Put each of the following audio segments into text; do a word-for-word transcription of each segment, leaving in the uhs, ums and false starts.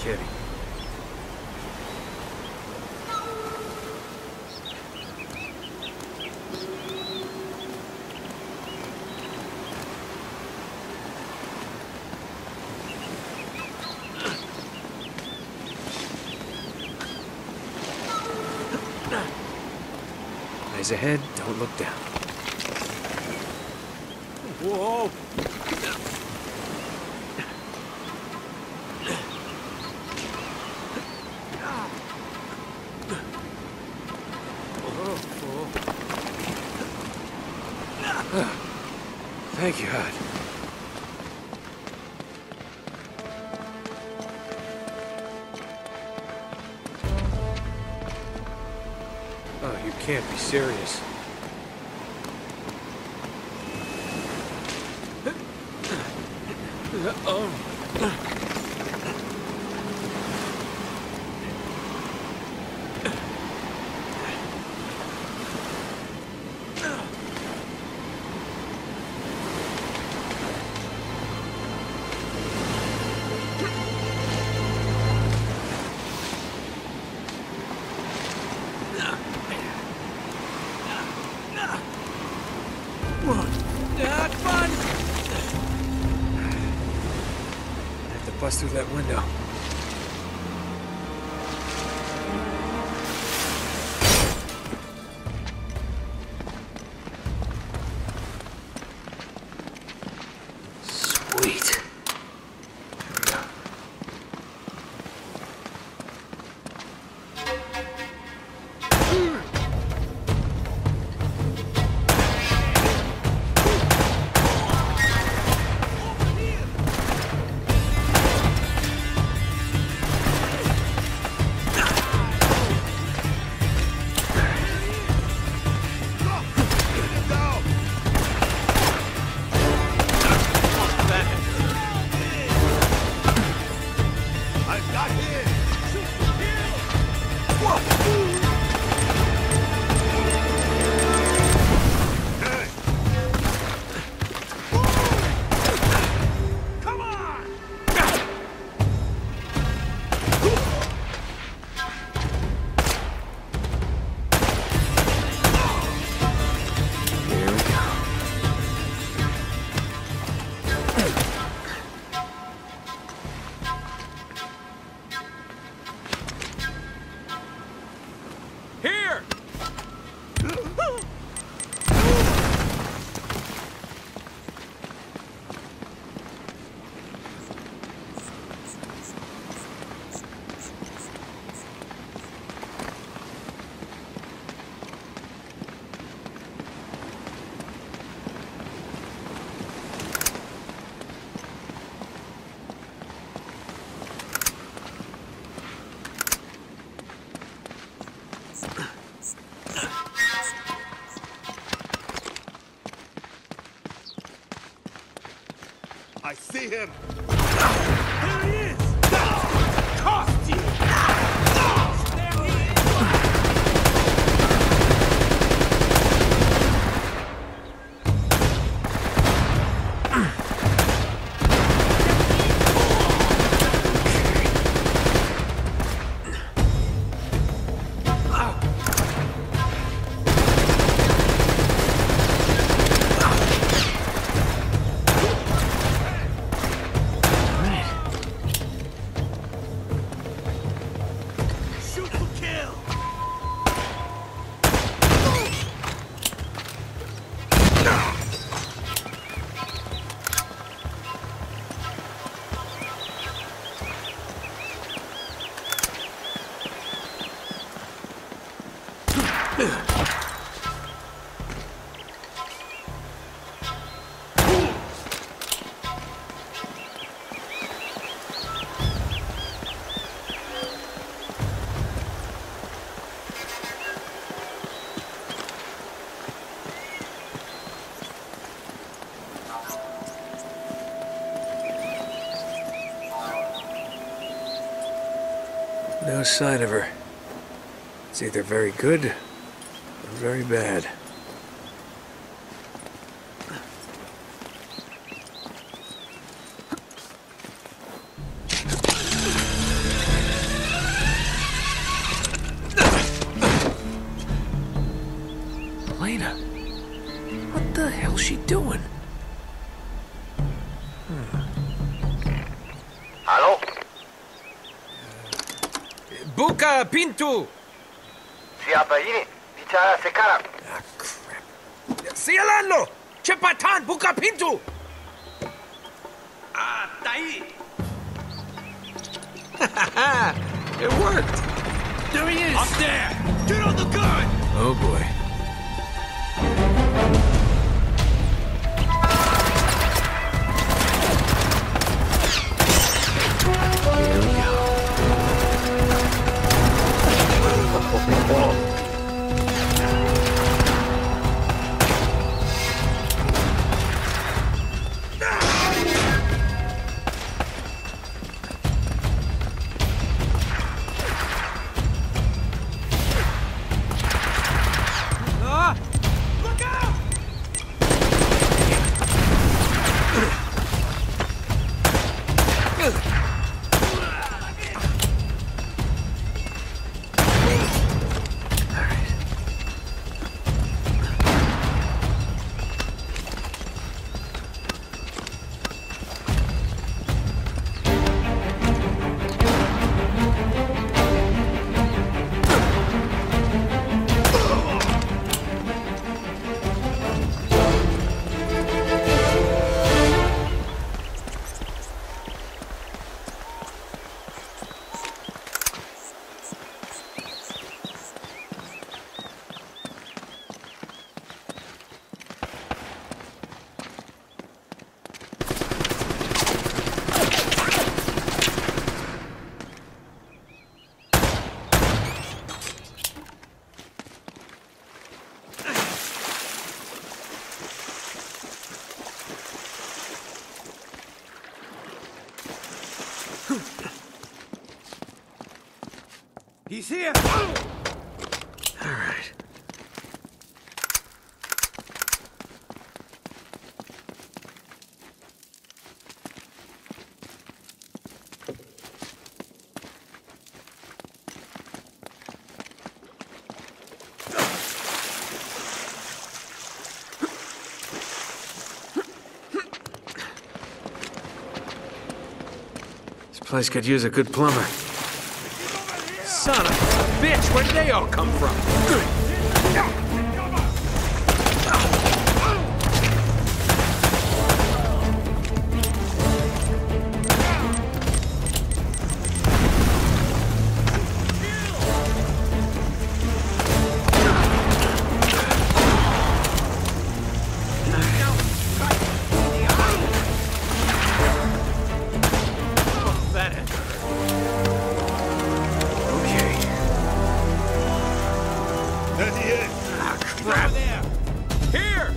kidding. Eyes ahead, don't look down. Whoa! Thank you, Hud. Oh, you can't be serious. Oh. Ah, come on! I have to bust through that window. Sweet. Here! I see him! There he is! Cost you! There he is! No sign of her. It's either very good or very bad. Buka Pintu! Siapa ini? Bicara sekarang. Ah, crap. Sialano! Cepatan, buka pintu! Ah, tai! It worked! There he is! Up there! Get on the gun! Oh boy. Here we go. Look out! He's here! All right. This place could use a good plumber. Son of a bitch, where did they all come from? That had to hurt. Okay. There he is! Ah, crap. There! Here!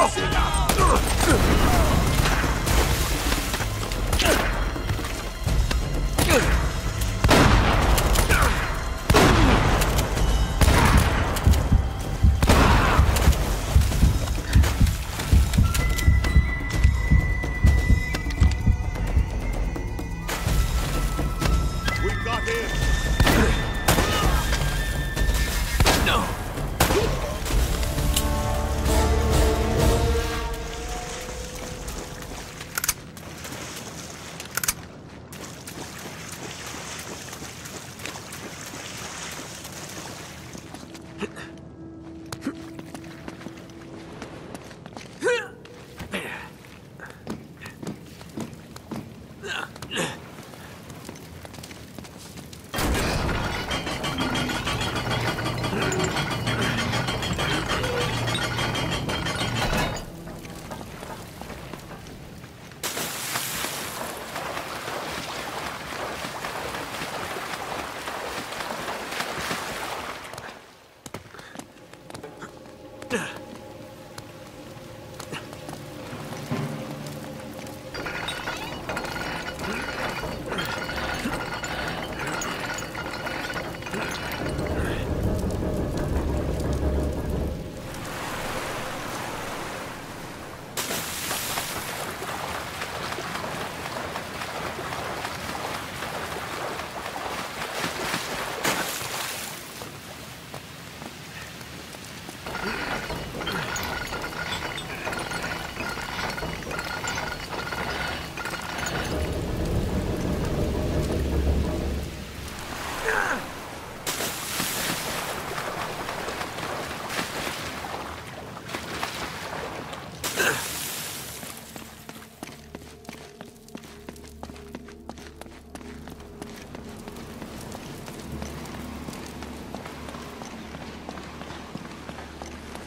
We got him! No.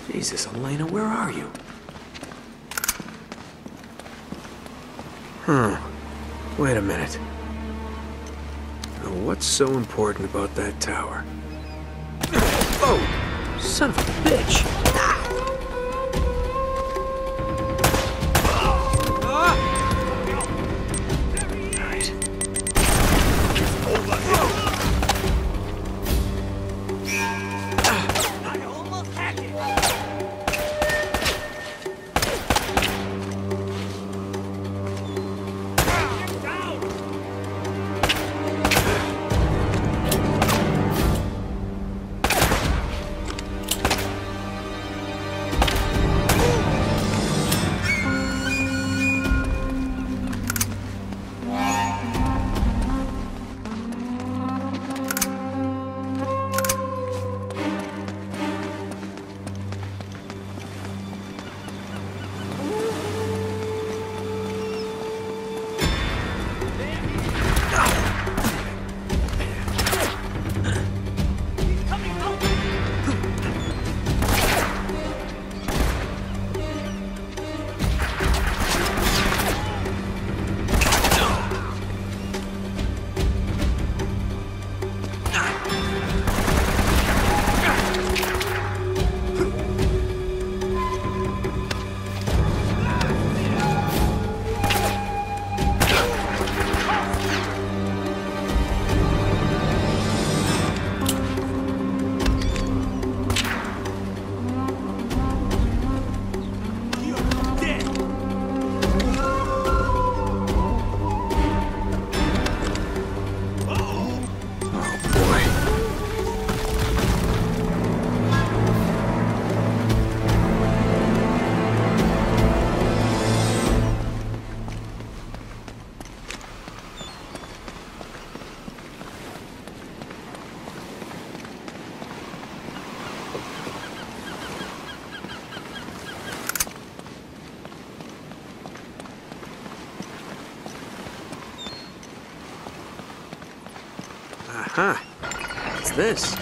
Jesus, Elena, where are you? Huh. Wait a minute. Now, what's so important about that tower? Oh! Son of a bitch! Aha! What's this?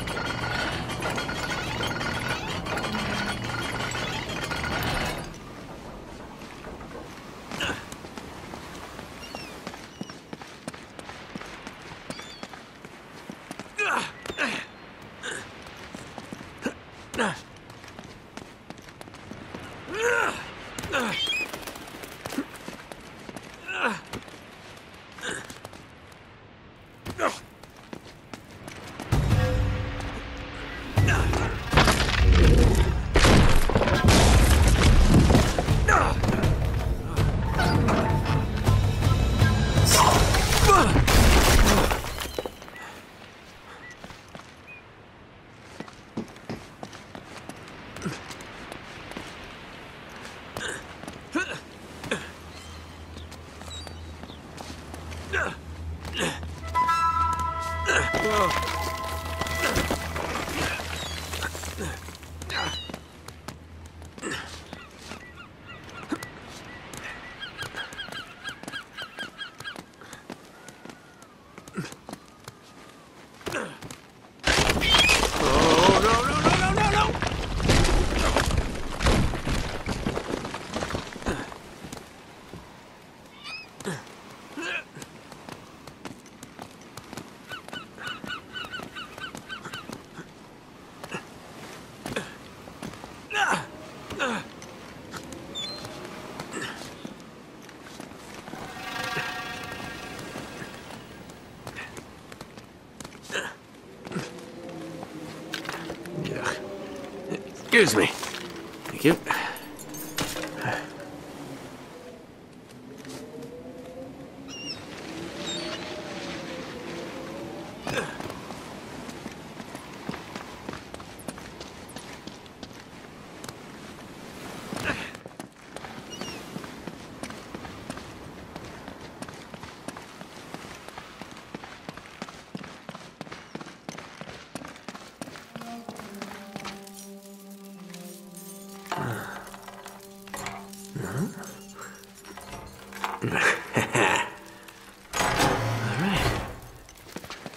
Excuse me. Thank you.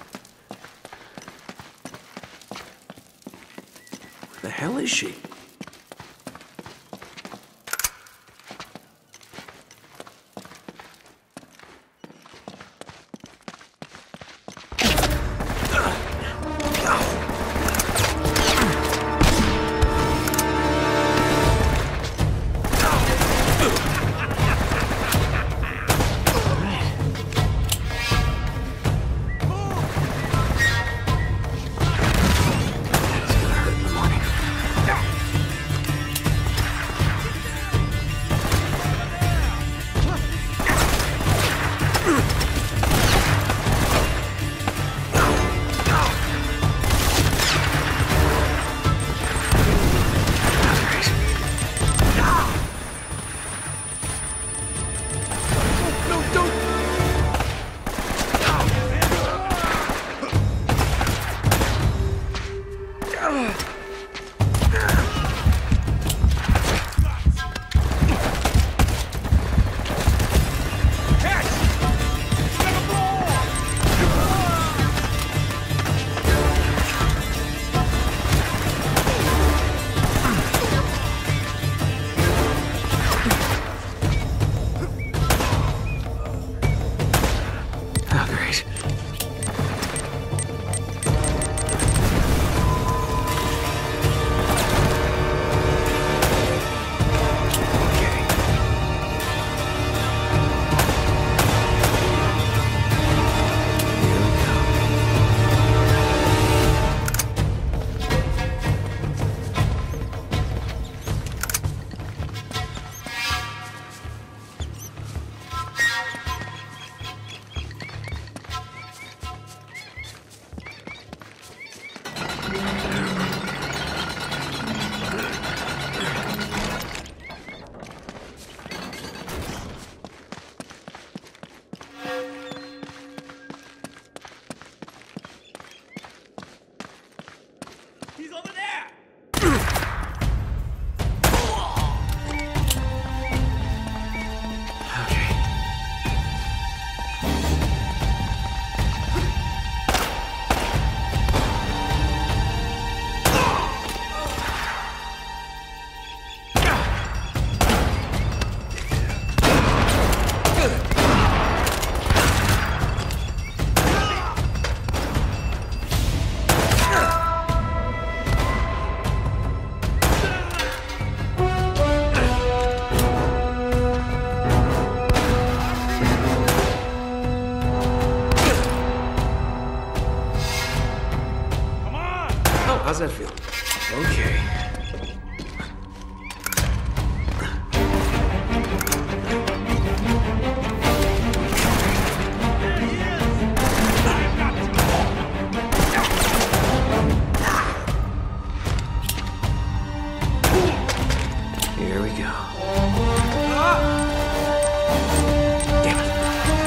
The hell is she? He's over there! How's that feel? Okay. Here we go. Damn it.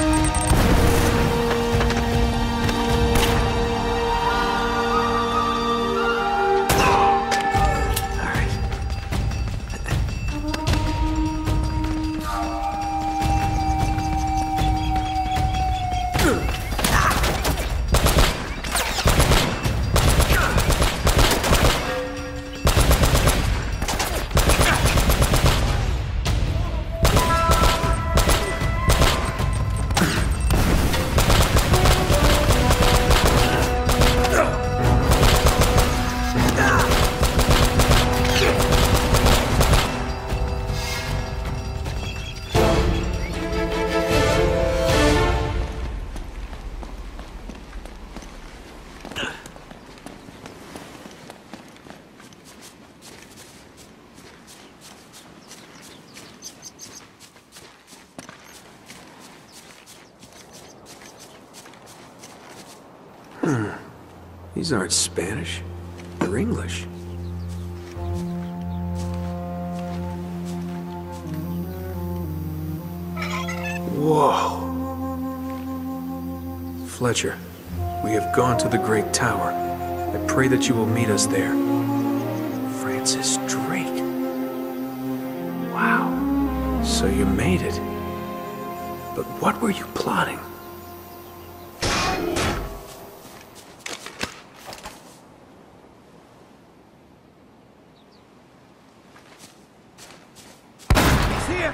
Hmm. These aren't Spanish. They're English. Whoa. Fletcher, we have gone to the Great Tower. I pray that you will meet us there. Francis Drake. Wow. So you made it. But what were you plotting? Here!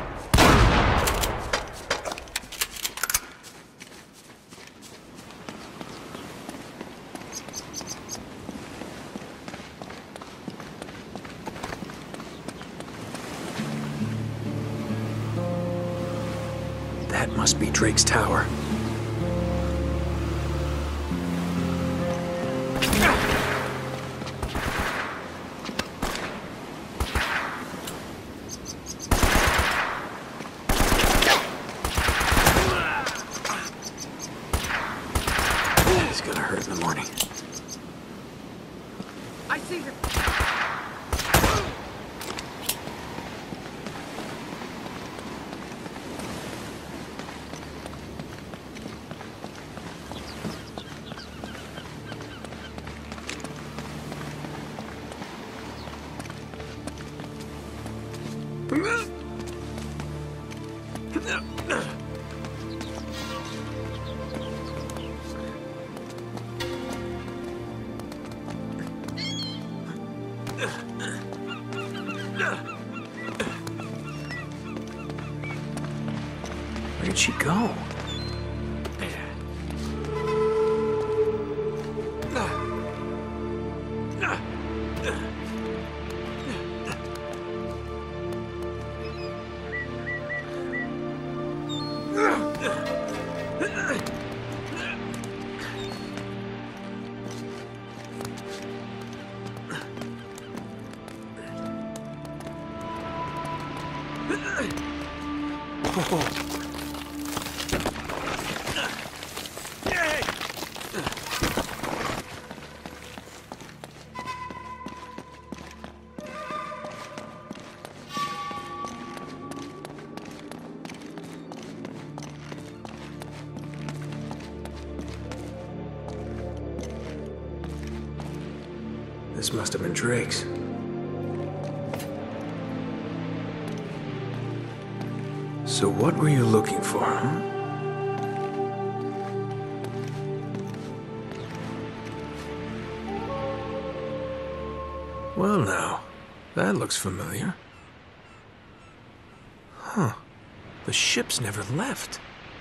That must be Drake's tower. It's gonna hurt in the morning. I see him! Where'd she go? This must have been Drake's. So what were you looking for, huh? Well now, that looks familiar. Huh. The ship's never left.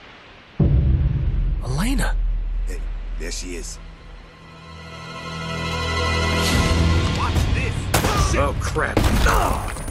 Elena! Hey, there she is. Watch this! Oh crap. Oh.